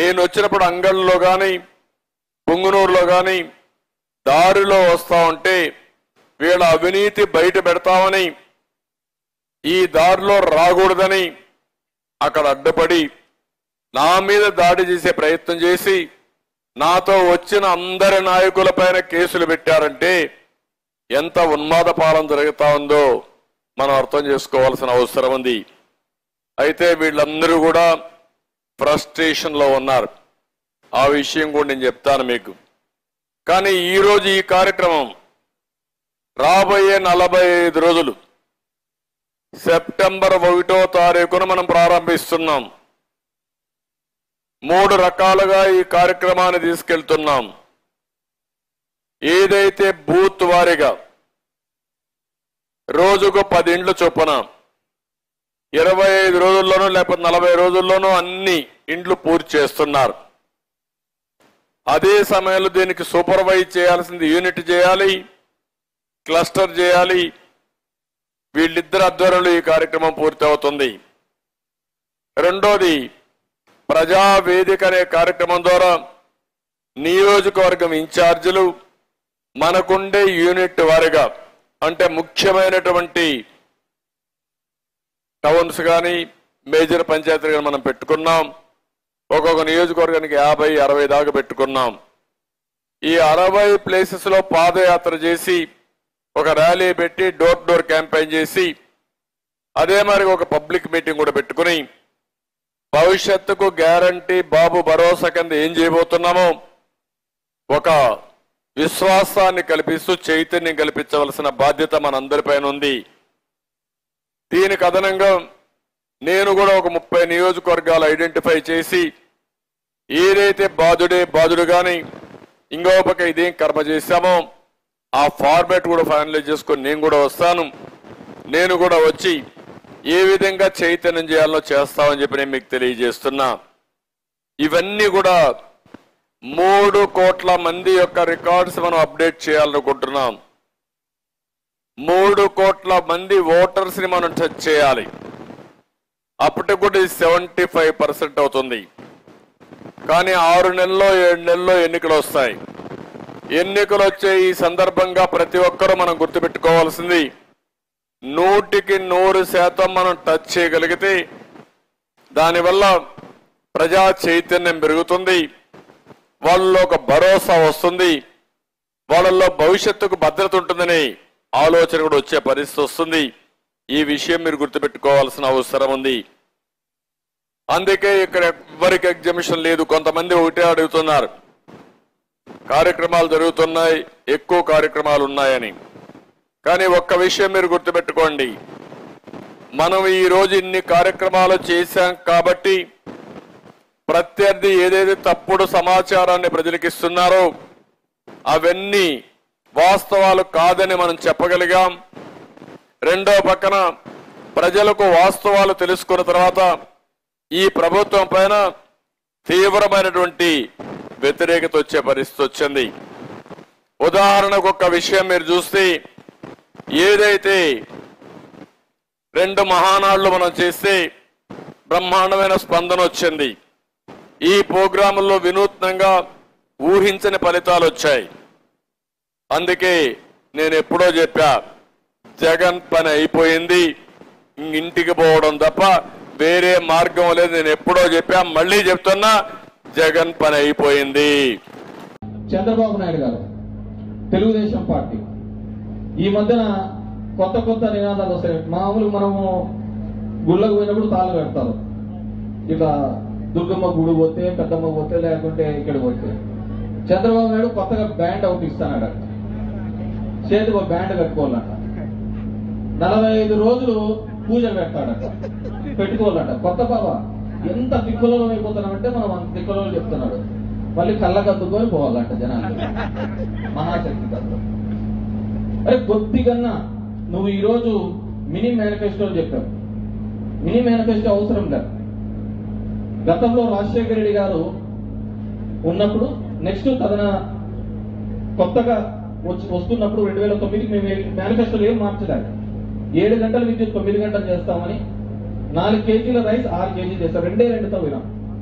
నేను వచ్చినప్పుడు అంగళ్ళలో కానీ పుంగునూరులో కానీ దారిలో వస్తా ఉంటే వీళ్ళ అవినీతి బయట పెడతామని, ఈ దారిలో రాకూడదని అక్కడ అడ్డుపడి నా మీద దాడి చేసే ప్రయత్నం చేసి నాతో వచ్చిన అందరి నాయకులపైన కేసులు పెట్టారంటే ఎంత ఉన్మాద పాలన జరుగుతా ఉందో మనం అర్థం చేసుకోవాల్సిన అవసరం ఉంది. అయితే వీళ్ళందరూ కూడా ఫ్రస్ట్రేషన్ లో ఉన్నారు. ఆ విషయం కూడా నేను చెప్తాను మీకు. కానీ ఈరోజు ఈ కార్యక్రమం రాబోయే 45 రోజులు సెప్టెంబర్ 1వ తారీఖున మనం ప్రారంభిస్తున్నాం. 3 రకాలుగా ఈ కార్యక్రమాన్ని తీసుకెళ్తున్నాం. ఏదైతే బూత్ వారీగా రోజుకు 10 ఇండ్లు చొప్పున 25 రోజుల్లోనూ లేకపోతే 40 రోజుల్లోనూ అన్ని ఇండ్లు పూర్తి చేస్తున్నారు. అదే సమయంలో దీనికి సూపర్వైజ్ చేయాల్సింది యూనిట్ చేయాలి, క్లస్టర్ చేయాలి. వీళ్ళిద్దరు ఆధ్వర్యంలో ఈ కార్యక్రమం పూర్తి అవుతుంది. రెండోది ప్రజావేదిక అనే కార్యక్రమం ద్వారా నియోజకవర్గం ఇన్ఛార్జీలు మనకుండే యూనిట్ వారిగా, అంటే ముఖ్యమైనటువంటి టౌన్స్ కానీ మేజర్ పంచాయతీలు కానీ మనం పెట్టుకున్నాం. ఒక్కొక్క నియోజకవర్గానికి 50-60 దాకా పెట్టుకున్నాం. ఈ 60 ప్లేసెస్ లో పాదయాత్ర చేసి ఒక ర్యాలీ పెట్టి డోర్ డోర్ క్యాంపెయిన్ చేసి అదే మరి ఒక పబ్లిక్ మీటింగ్ కూడా పెట్టుకుని భవిష్యత్తుకు గ్యారంటీ బాబు భరోసా కింద ఏం చేయబోతున్నామో ఒక విశ్వాసాన్ని కల్పిస్తూ చైతన్యం కల్పించవలసిన బాధ్యత మనందరిపైన ఉంది. దీనికి అదనంగా నేను కూడా ఒక 30 నియోజకవర్గాలు ఐడెంటిఫై చేసి ఏదైతే బాధుడు కానీ ఇంకో పక్క ఇదేం కర్మ చేశామో ఆ ఫార్మాట్ కూడా ఫైనలైజ్ చేసుకొని నేను కూడా వస్తాను. నేను కూడా వచ్చి ఏ విధంగా చైతన్యం చేయాలో చేస్తామని చెప్పి నేను మీకు తెలియజేస్తున్నా. ఇవన్నీ కూడా 3 కోట్ల మంది యొక్క రికార్డ్స్ మనం అప్డేట్ చేయాలనుకుంటున్నాం. 3 కోట్ల మంది ఓటర్స్ ని మనం టచ్ చేయాలి. అప్పటికి కూడా 75% అవుతుంది. కానీ 6 నెలల్లో 7 నెలల్లో ఎన్నికలు వస్తాయి. ఎన్నికలు వచ్చే ఈ సందర్భంగా ప్రతి ఒక్కరూ మనం గుర్తుపెట్టుకోవాల్సింది 100% మనం టచ్ చేయగలిగితే దానివల్ల ప్రజా చైతన్యం పెరుగుతుంది, వాళ్ళలో ఒక భరోసా వస్తుంది, వాళ్ళల్లో భవిష్యత్తుకు భద్రత ఉంటుందని ఆలోచన కూడా వచ్చే పరిస్థితి వస్తుంది. ఈ విషయం మీరు గుర్తుపెట్టుకోవాల్సిన అవసరం ఉంది. అందుకే ఇక్కడ ఎవరికి ఎగ్జిబిషన్ లేదు. కొంతమంది ఒకటే అడుగుతున్నారు, కార్యక్రమాలు జరుగుతున్నాయి, ఎక్కువ కార్యక్రమాలు ఉన్నాయని. కానీ ఒక్క విషయం మీరు గుర్తుపెట్టుకోండి, మనం ఈ రోజు ఇన్ని కార్యక్రమాలు చేశాం కాబట్టి ప్రత్యర్థి ఏదైతే తప్పుడు సమాచారాన్ని ప్రజలకు ఇస్తున్నారో అవన్నీ వాస్తవాలు కాదని మనం చెప్పగలిగాం. రెండో పక్కన ప్రజలకు వాస్తవాలు తెలుసుకున్న తర్వాత ఈ ప్రభుత్వం పైన తీవ్రమైనటువంటి వ్యతిరేకత వచ్చే పరిస్థితి వచ్చింది. ఉదాహరణకు ఒక విషయం మీరు చూస్తే, ఏదైతే 2 మహానాడులు మనం చేస్తే బ్రహ్మాండమైన స్పందన వచ్చింది. ఈ ప్రోగ్రాముల్లో వినూత్నంగా ఊహించని ఫలితాలు వచ్చాయి. అందుకే నేను ఎప్పుడో చెప్పా, జగన్ పని అయిపోయింది, ఇంటికి పోవడం తప్ప వేరే మార్గం లేదు. నేను ఎప్పుడో చెప్పా, మళ్ళీ చెప్తున్నా, జగన్ పని అయిపోయింది. చంద్రబాబు నాయుడు గారు తెలుగుదేశం పార్టీ ఈ మధ్యన కొత్త నినాదాలు వస్తాయి. మామూలుగా మనము గుళ్ళకు పోయినప్పుడు తాళు కడతారు, ఇట్లా దుర్గమ్మ గుడి పోతే, పెద్దమ్మ పోతే, లేకుంటే ఇక్కడ పోతే. చంద్రబాబు నాయుడు కొత్తగా బ్యాండ్ ఒకటి ఇస్తానట, చేతికి ఒక బ్యాండ్ కట్టుకోవాలంట, 45 రోజులు పూజ పెడతాడట, పెట్టుకోవాలంట. కొత్త బాబా ఎంత తిక్కులలో అయిపోతున్నామంటే మనం అంత తిక్కులలో చెప్తున్నాడు. మళ్ళీ కళ్ళకద్దుకొని పోవాలంట జనాలు. మహాశక్తి తత్వం. అరే కొద్దిగన్నా నువ్వు ఈరోజు మినీ మేనిఫెస్టో చెప్పావు. మినీ మేనిఫెస్టో అవసరం లేదు. గతంలో రాజశేఖర రెడ్డి గారు ఉన్నప్పుడు నెక్స్ట్ తదన కొత్తగా వస్తున్నప్పుడు 2009కి మేము మేనిఫెస్టోలో ఏం మార్చలేదు. 7 గంటల విద్యుత్ 9 గంటలు చేస్తామని, 4 కేజీల రైస్ 6 కేజీలు చేస్తాం. 2 పోయినాం.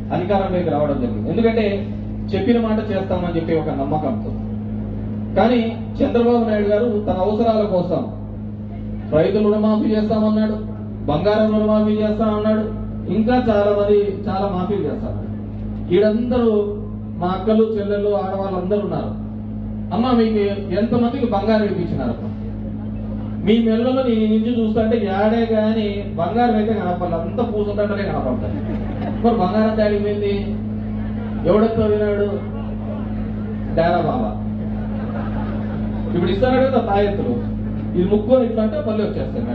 అధికారంలోకి రావడం జరిగింది. ఎందుకంటే చెప్పిన మాట చేస్తామని చెప్పి ఒక నమ్మకంతో. కానీ చంద్రబాబు నాయుడు గారు తన అవసరాల కోసం రైతులు రుణమాఫీ చేస్తామన్నాడు, బంగారం రుణమాఫీ చేస్తామన్నాడు, ఇంకా చాలా మాఫీలు చేస్తామన్నాడు. వీళ్ళందరూ మా అక్కలు చెల్లెళ్ళు ఆడవాళ్ళందరూ ఉన్నారు. అమ్మ మీకు ఎంతమందికి బంగారం ఇప్పించినారు? మీ మెల్లలో నీ నుంచి చూస్తుంటే ఏడే కానీ బంగారం అయితే కనపడాలి, అంతా పూసుంటే కనపడతాయి. మరి బంగారం తేడా పోయింది, ఎవడెత్తో వినాడు? డేరా బాబా ఇప్పుడు ఇస్తాడు కదా తాయెత్తులు, ఇది ముక్కొని ఇట్లా అంటే మళ్ళీ వచ్చేస్తాయి.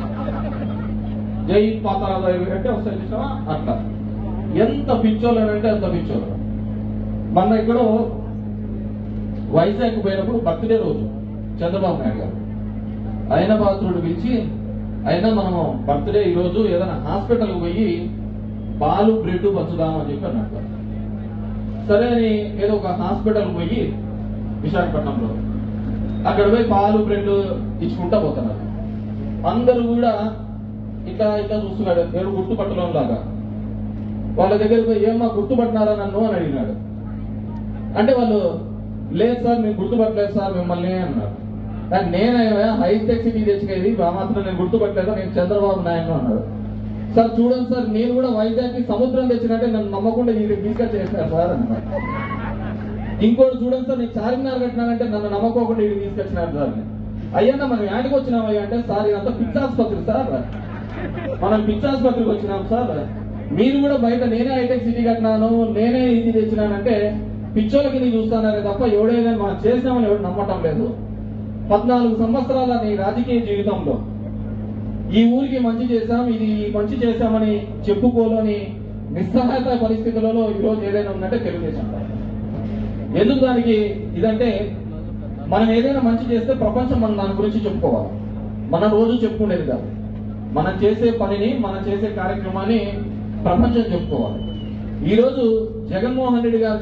జై పాతాళ అంటే వస్తాయి చూసావా అట్లా. ఎంత పిచ్చోళ్ళు అంటే అంత పిచ్చోళ్ళు. మొన్న ఇక్కడ వైజాగ్ పోయినప్పుడు బర్త్డే రోజు చంద్రబాబు నాయుడు గారు ఆయన పాత్రుడు పిలిచి, అయినా మనము బర్త్డే ఈ రోజు ఏదైనా హాస్పిటల్కి పోయి పాలు బ్రెడ్ పంచుదాము అని చెప్పి అన్నట్టు. సరే అని ఏదో ఒక హాస్పిటల్ పోయి విశాఖపట్నంలో అక్కడ పోయి పాలు బ్రెడ్ ఇచ్చుకుంటా పోతున్నారు. అందరూ కూడా ఇట్లా ఇట్లా చూస్తున్నాడు, నేను గుర్తుపట్టడం లాగా. వాళ్ళ దగ్గరికి పోయి ఏమ్మా గుర్తుపట్టినారా నన్ను అని అడిగినాడు. అంటే వాళ్ళు లేదు సార్ మేము గుర్తుపట్టలేదు సార్ మిమ్మల్ని అన్నారు. కానీ నేనేమో హైటెక్ సిటీ తెచ్చుకేది ఆ మాత్రం నేను గుర్తుపట్టలేదు, నేను చంద్రబాబు నాయుడు అన్నాడు. సార్ చూడండి సార్, నేను కూడా వైజాగ్ సముద్రం తెచ్చినట్టే నన్ను నమ్మకుండా ఇది తీసుకొచ్చి చేస్తారు సార్ అన్నారు. ఇంకోటి చూడండి సార్, నేను చార్మినార్ కట్టినానంటే నన్ను నమ్మకోకుండా ఇది తీసుకొచ్చినారు సార్. అయ్యన్న మనం యాడికి వచ్చినామయ్యా అంటే, సార్ ఇదంతా పిచ్చాసుపత్రి సార్, మనం పిచ్చాసుపత్రికి వచ్చినాం సార్, మీరు కూడా బయట నేనే హైటెక్ సిటీ కట్టినాను నేనే ఇది తెచ్చినానంటే పిచ్చోళ్ళకి నీ చూస్తున్నారే తప్ప ఎవడైనా మనం చేసినామని ఎవరు నమ్మటం లేదు. 14 సంవత్సరాల నీ రాజకీయ జీవితంలో ఈ ఊరికి మంచి చేశాం, ఇది మంచి చేశామని చెప్పుకోలేని నిస్సహాయత పరిస్థితులలో ఈరోజు ఏదైనా ఉందంటే తెలుగుదేశం. ఎందుకు దానికి ఇదంటే, మనం ఏదైనా మంచి చేస్తే ప్రపంచం మనం దాని గురించి చెప్పుకోవాలి, మనం రోజు చెప్పుకునేది కాదు. మనం చేసే పనిని మనం చేసే కార్యక్రమాన్ని ప్రపంచం చెప్పుకోవాలి. ఈరోజు జగన్మోహన్ రెడ్డి గారు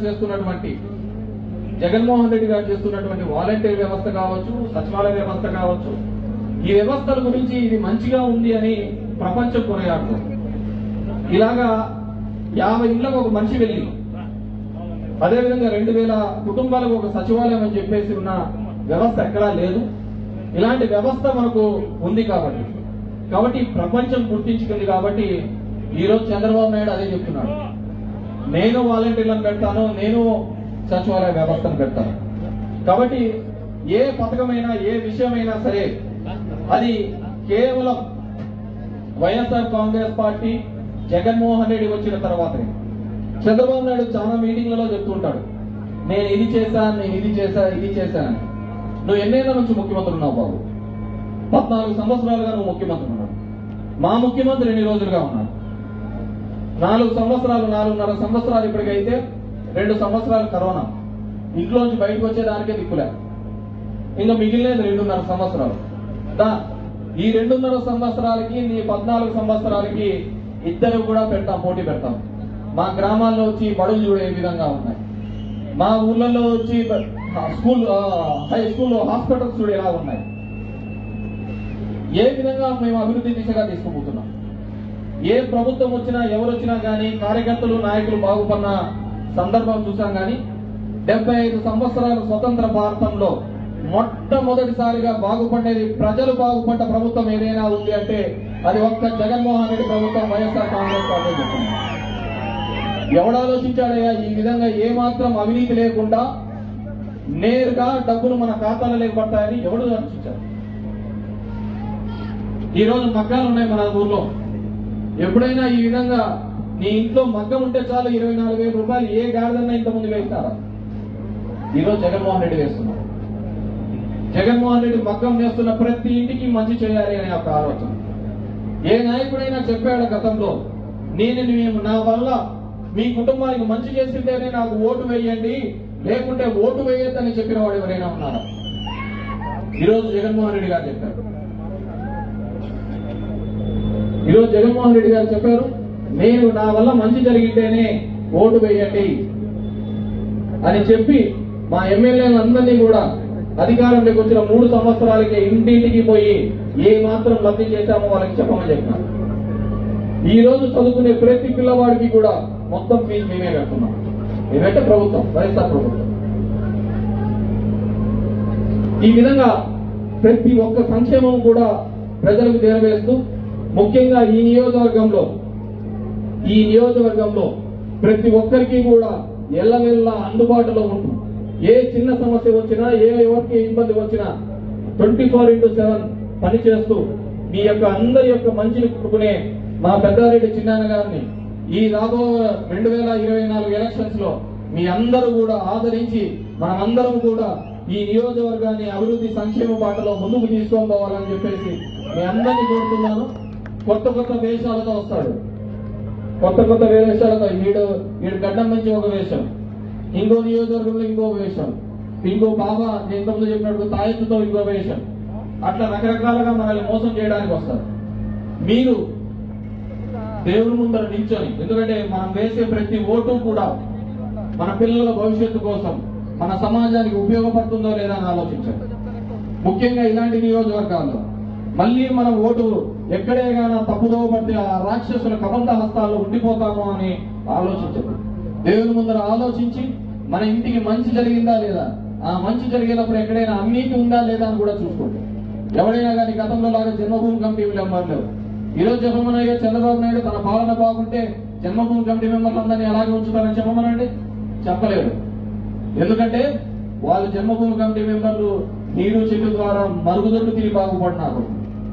చేస్తున్నటువంటి వాలంటీర్ వ్యవస్థ కావచ్చు, సచివాలయ వ్యవస్థ కావచ్చు, ఈ వ్యవస్థల గురించి ఇది మంచిగా ఉంది అని ప్రపంచం కొనియాడుతుంది. ఇలాగా 50 ఇండ్లకు ఒక మనిషి వెళ్ళి, అదేవిధంగా 2000 కుటుంబాలకు ఒక సచివాలయం అని చెప్పేసి ఉన్న వ్యవస్థ ఎక్కడా లేదు. ఇలాంటి వ్యవస్థ మనకు ఉంది కాబట్టి ప్రపంచం గుర్తించుకుంది. కాబట్టి ఈరోజు చంద్రబాబు నాయుడు అదే చెప్తున్నాడు, నేను వాలంటీర్లను పెడతాను, నేను సచివాలయ వ్యవస్థను పెడతాను. కాబట్టి ఏ పథకమైనా ఏ విషయమైనా సరే అది కేవలం వైఎస్ఆర్ కాంగ్రెస్ పార్టీ జగన్మోహన్ రెడ్డి వచ్చిన తర్వాతనే. చంద్రబాబు నాయుడు చాలా మీటింగ్లలో చెప్తుంటాడు, నేను ఇది చేశాను, నేను ఇది చేశాను. నువ్వు ఎన్నేళ్ల నుంచి ముఖ్యమంత్రి ఉన్నావు బాబు? 14 సంవత్సరాలుగా నువ్వు ముఖ్యమంత్రి ఉన్నావు. మా ముఖ్యమంత్రి ఎన్ని రోజులుగా ఉన్నాడు? 4 సంవత్సరాలు, 4.5 సంవత్సరాలు. ఇప్పటికైతే 2 సంవత్సరాలు కరోనా, ఇంట్లోంచి బయటకు వచ్చేదానికే దిక్కులే. ఇంకా మిగిలినది 2.5 సంవత్సరాలు. ఈ 2.5 సంవత్సరాలకి నీ 14 సంవత్సరాలకి ఇద్దరు కూడా పోటీ పెడతాం. మా గ్రామాల్లో వచ్చి బడులు చూడే విధంగా ఉన్నాయి, మా ఊర్లలో వచ్చి హై స్కూల్ హాస్పిటల్స్ చూడు ఎలా ఉన్నాయి, ఏ విధంగా మేము అభివృద్ధి దిశగా తీసుకుపోతున్నాం. ఏ ప్రభుత్వం వచ్చినా ఎవరు వచ్చినా కానీ కార్యకర్తలు నాయకులు బాగుపడిన సందర్భం చూసాం. కానీ 75 సంవత్సరాల స్వతంత్ర భారతంలో మొట్టమొదటిసారిగా బాగుపడేది, ప్రజలు బాగుపడ్డ ప్రభుత్వం ఏదైనా ఉంది అంటే అది ఒక్క జగన్మోహన్ రెడ్డి ప్రభుత్వం, వైఎస్ఆర్ కాంగ్రెస్ పార్టీ. ఎవడు ఆలోచించాడయ్యా ఈ విధంగా ఏమాత్రం అవినీతి లేకుండా నేరుగా డబ్బులు మన ఖాతాలో పడతాయని ఎవడు ఆలోచించాడు? ఈ రోజు మగ్గాలు ఉన్నాయి మన ఊర్లో. ఎప్పుడైనా ఈ విధంగా నీ ఇంట్లో మగ్గం ఉంటే చాలు 24,000 రూపాయలు ఏ గాడిదన్నా ఇంతకుముందు వేస్తారా? ఈరోజు జగన్మోహన్ రెడ్డి వేస్తున్నారు. జగన్మోహన్ రెడ్డి మగ్గం వేస్తున్న ప్రతి ఇంటికి మంచి చేయాలి అనే ఒక ఆలోచన. ఏ నాయకుడైనా చెప్పాడు గతంలో, నా వల్ల మీ కుటుంబానికి మంచి చేసింటేనే నాకు ఓటు వేయండి, లేకుంటే ఓటు వేయొద్దని చెప్పిన వాడు ఎవరైనా ఉన్నారా? ఈరోజు జగన్మోహన్ రెడ్డి గారు చెప్పారు. నేను నా వల్ల మంచి జరిగితేనే ఓటు వేయండి అని చెప్పి మా ఎమ్మెల్యేలందరినీ కూడా అధికారంలోకి వచ్చిన 3 సంవత్సరాలకి ఇంటింటికి పోయి ఏ మాత్రం లబ్ధి చేశామో వాళ్ళకి చెప్పమని చెప్పినారు. ఈ రోజు చదువుకునే ప్రతి పిల్లవాడికి కూడా మొత్తం ఫీజు మేమే కడుతున్నాం. మేమైతే ప్రభుత్వం, వైఎస్ఆర్ ప్రభుత్వం. ఈ విధంగా ప్రతి ఒక్క సంక్షేమం కూడా ప్రజలకు చేరవేస్తూ, ముఖ్యంగా ఈ నియోజకవర్గంలో ప్రతి ఒక్కరికి కూడా ఎల్లవెల్లా అందుబాటులో ఉంటూ, ఏ చిన్న సమస్య వచ్చినా, ఎవరికి ఇబ్బంది వచ్చినా 24/7 పనిచేస్తూ మీ యొక్క అందరి యొక్క మంచిని కోరుకునే మా పెద్దారెడ్డి చిన్నాన్న గారిని ఈ రాబో 2024 ఎలక్షన్స్ లో మీ అందరూ కూడా ఆదరించి మనమందరం కూడా ఈ నియోజకవర్గాన్ని అభివృద్ధి సంక్షేమ బాటలో ముందుకు తీసుకొని పోవాలని చెప్పేసి మీ అందరినీ కోరుతున్నాను. కొత్త వేషాలతో వస్తాడు, కొత్త వేషాలతో ఈడు గడ్డం నుంచి ఒక వేషం, ఇంకో నియోజకవర్గంలో ఇంకో వేషం, ఇంకో బాబా ఇంతకుముందు చెప్పినట్టు తాయెత్తుతో ఇంకో వేషం, అట్లా రకరకాలుగా మనల్ని మోసం చేయడానికి వస్తారు. మీరు దేవుని ముందర నిల్చొని, ఎందుకంటే మనం వేసే ప్రతి ఓటు కూడా మన పిల్లల భవిష్యత్తు కోసం, మన సమాజానికి ఉపయోగపడుతుందో లేదా అని ఆలోచించండి. ముఖ్యంగా ఇలాంటి నియోజకవర్గాల్లో మళ్ళీ మనం ఓటు ఎక్కడే గానా తప్పుదో పడితే ఆ రాక్షసుల కబంధ హస్తాల్లో ఉండిపోతామో అని ఆలోచించండి. దేవుని ముందర ఆలోచించి మన ఇంటికి మంచి జరిగిందా లేదా, ఆ మంచి జరిగేటప్పుడు ఎక్కడైనా అవినీతి ఉందా లేదా అని కూడా చూసుకోండి. ఎవరైనా కానీ గతంలో లాగా జన్మభూమి కమిటీ మెంబర్లు, ఈరోజు చెప్పమనగా చంద్రబాబు నాయుడు తన పాలన బాగుంటే జన్మభూమి కమిటీ మెంబర్లందరినీ అలాగే ఉంచుతారని చెప్పమనండి, చెప్పలేరు. ఎందుకంటే వాళ్ళు జన్మభూమి కమిటీ మెంబర్లు నీరు చెట్టు ద్వారా మరుగుదొడ్డు తిరిగి బాగుపడినారు.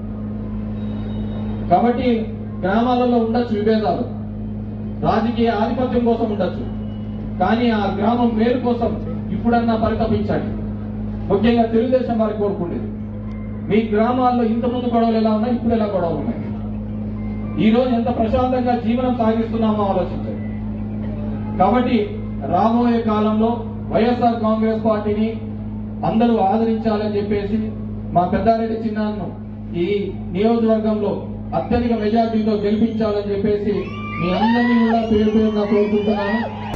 కాబట్టి గ్రామాలలో ఉండొచ్చు విభేదాలు, రాజకీయ ఆధిపత్యం కోసం ఉండొచ్చు, కానీ ఆ గ్రామం మేలు కోసం ఇప్పుడన్నా పరితపించండి. ముఖ్యంగా తెలుగుదేశం వారికి కోరుకుండేది, మీ గ్రామాల్లో ఇంతకుముందు గొడవలు ఎలా ఉన్నాయి, ఇప్పుడు ఎలా గొడవలు ఉన్నాయి, ఈ రోజు ఎంత ప్రశాంతంగా జీవనం సాగిస్తున్నామో ఆలోచించండి. కాబట్టి రాబోయే కాలంలో వైఎస్ఆర్ కాంగ్రెస్ పార్టీని అందరూ ఆదరించాలని చెప్పేసి మా పెద్దారెడ్డి చిన్నాన్నను ఈ నియోజకవర్గంలో అత్యధిక మెజార్టీతో గెలిపించాలని చెప్పేసి మీ అందరినీ కూడా పేరు పేరుగా కోరుకుంటున్నాను.